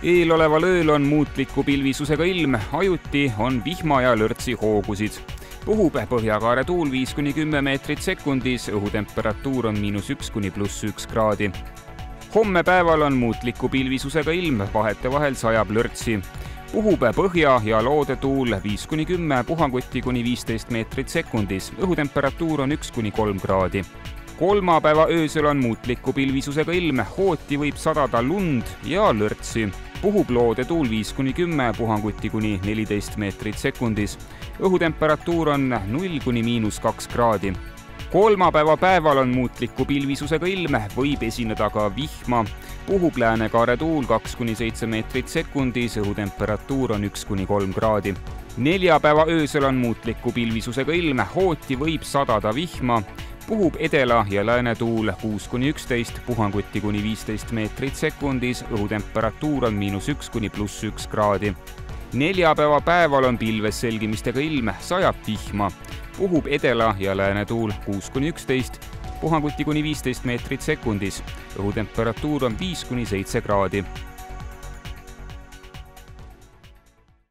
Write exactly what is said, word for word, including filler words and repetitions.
Eeloleval ööl on muutliku pilvisusega ilm, ajuti on vihma ja lörtsi hoogusid. Puhub põhjakaare tuul viis kuni kümme meetrit sekundis, õhutemperatuur on miinus üks kuni pluss üks kraadi. Homme päeval on muutliku pilvisusega ilm, vahetevahel sajab lörtsi. Puhub põhja- ja loodetuul viis kuni kümme, puhanguti kuni viisteist meetrit sekundis, õhutemperatuur on üks kuni kolm kraadi. Kolmapäeva öösel on muutliku pilvisusega ilm, hooti võib sadada lund ja lörtsi. Puhub loodetuul viis kuni kümme, puhanguti kuni neliteist meetrit sekundis. Õhutemperatuur on null kuni miinus kaks kraadi. Kolmapäeva päeval on muutliku pilvisusega ilm, võib esineda ka vihma. Puhub läänekaare tuul kaks kuni seitse meetrit sekundis, õhutemperatuur on üks kuni kolm kraadi. Neljapäeva öösel on muutliku pilvisusega ilm, hooti võib sadada vihma. Puhub edela- ja läänetuul kuus kuni üksteist, puhanguti kuni viisteist meetrit sekundis, õhutemperatuur on miinus üks kuni pluss üks kraadi. Neljapäeva päeval on pilves selgimistega ilm, sajab vihma. Puhub edela- ja läänetuul kuus kuni üksteist, puhanguti kuni viisteist meetrit sekundis, õhutemperatuur on viis kuni seitse kraadi.